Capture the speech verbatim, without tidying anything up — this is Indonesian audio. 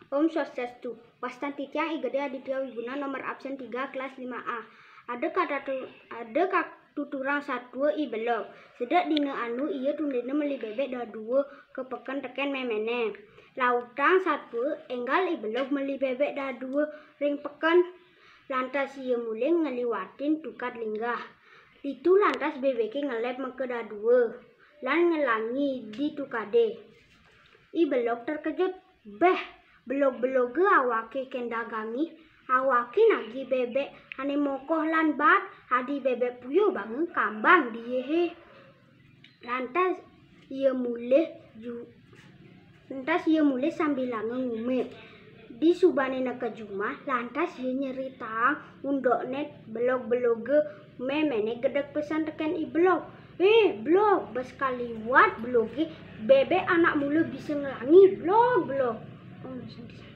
Om Swastiastu. Wastanti Tiang Igede Aditya Wiguna nomor absen tiga kelas lima A. Ada kata tu, ada kak tuturang satu i belok. Sedak dina anu iya tundena meli bebek dah dua kepekan teken memene. Lautang satu enggal i belok meli bebek dah dua ring pekan. Lantas iya mulai ngeliwatin tukar linggah. Itu lantas bebeknya ngelep meke dah dua. Lan ngelangi di tukade. I belok terkejut. Beh, belok-belok ge awake kendagami. Awake nagi bebek ane mokoh lan bat. Adi bebek puyo bangun kambang diehe. Lantas ia mulai ju. Lantas ia mulai sambil ngume. Di subane na kejumah. Lantas ia nyerita undok net belok-belok ge memene gedek pesan teken i belok. Eh, blok, bersekali wat blok, bebek anak mulu bisa ngelangi, blok, blok. Oh,